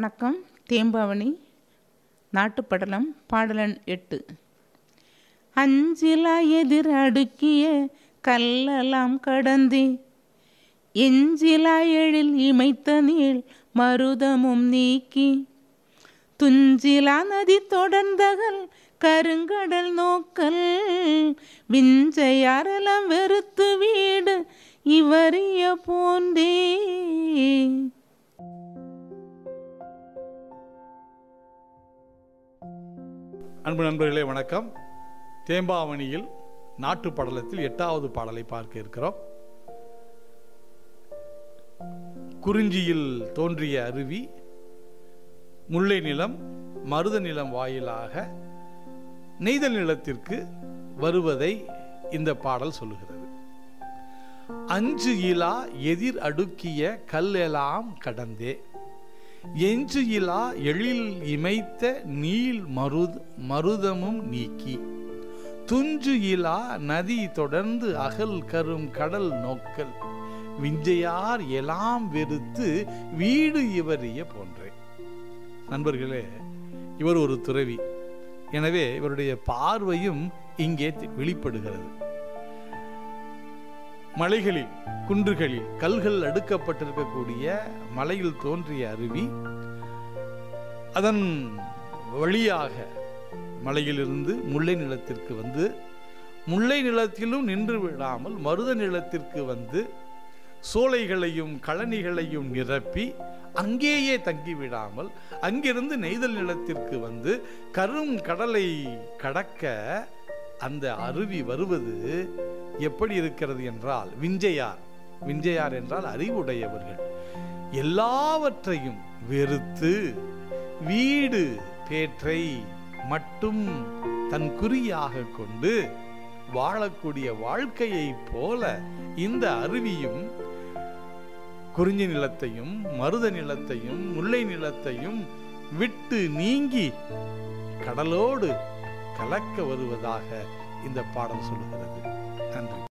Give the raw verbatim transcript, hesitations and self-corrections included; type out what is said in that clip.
வணக்கம். தேம்பாவணி நாட்டுப்படலம் பாடலன் எட்டு. அஞ்சிலா எதிர் அடுக்கிய கல்லலாம் கடந்தே எஞ்சிலா எழில் இமைத்த நீள் மருதமும் நீக்கி துஞ்சிலா நதி தொடர்ந்தகல் கருங்கடல் நோக்கல் விஞ்சையாரெல்லாம் வெறுத்து வீடு இவரிய போந்தே. அன்பு நண்பர்களே வணக்கம். தேம்பாவணியில் நாட்டு படலத்தில் எட்டாவது பாடலை பார்க்க இருக்கிறோம். குறிஞ்சியில் தோன்றிய அருவி முல்லை நிலம் மருத நிலம் வாயிலாக நெய்தல் நிலத்திற்கு வருவதை இந்த பாடல் சொல்லுகிறது. அஞ்சு இலா எதிர் அடுக்கிய கல்லெல்லாம் கடந்தே எஞ்சு இலா எழில் இமைத்த நீள் மருத மருதமும் நீக்கி துஞ்சு இலா நதி தொடர்ந்து அகல் கரும் கடல் நோக்கல் விஞ்சையார் எல்லாம் வெறுத்து வீடு இவரிய போன்றே. நண்பர்களே, இவர் ஒரு துறவி. எனவே இவருடைய பார்வையும் இங்கே வெளிப்படுகிறது. மலைகளில் குன்றுகளில் கல்கள் அடுக்கப்பட்டிருக்கக்கூடிய மலையில் தோன்றிய அருவி அதன் வழியாக மலையிலிருந்து முல்லை நிலத்திற்கு வந்து முல்லை நிலத்திலும் நின்று விடாமல் மருத நிலத்திற்கு வந்து சோலைகளையும் கழனிகளையும் நிரப்பி அங்கேயே தங்கிவிடாமல் அங்கிருந்து நெய்தல் நிலத்திற்கு வந்து கரும் கடலை கடக்க அந்த அருவி வருவது எப்படி இருக்கிறது என்றால், விஞ்சையார் விஞ்சையார் என்றால் அறிவுடையவர்கள் எல்லாவற்றையும் வெறுத்து வீடு பேற்றை மட்டும் தன் குறியாக கொண்டு வாழக்கூடிய வாழ்க்கையை போல இந்த அருவியும் குறிஞ்சி நிலத்தையும் மருத நிலத்தையும் முல்லை நிலத்தையும் விட்டு நீங்கி கடலோடு கலக்க வருவதாக இந்த பாடல் சொல்லுகிறது. நன்றி.